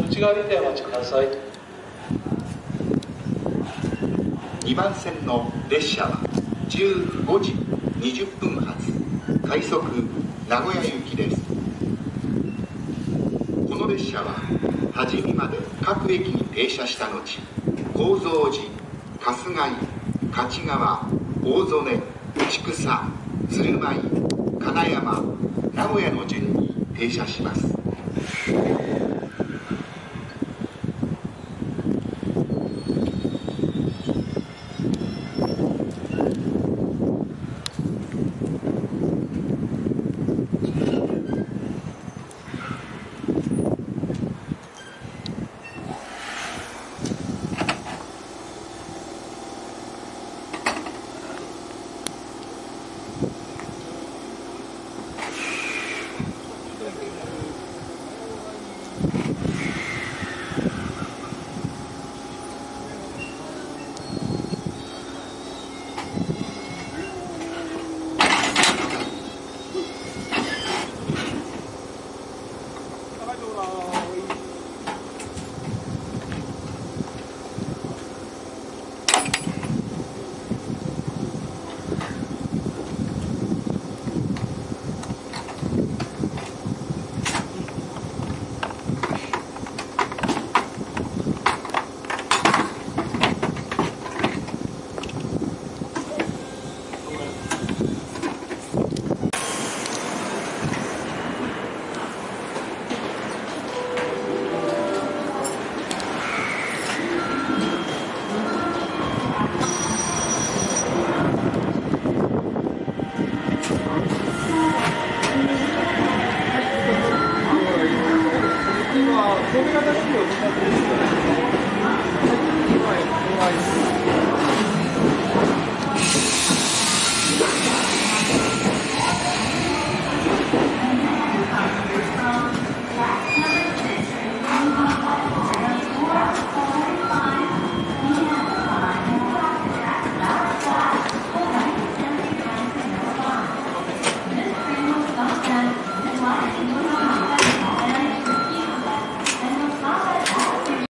内側でお待ちください。 2番線の列車は15時20分発快速名古屋行きです。この列車は多治見まで各駅に停車した後、高蔵寺、春日井、勝川、大曽根、千種、鶴舞、金山、名古屋の順に停車します。 これが出しを使ってるんですよね。はい、お願いします。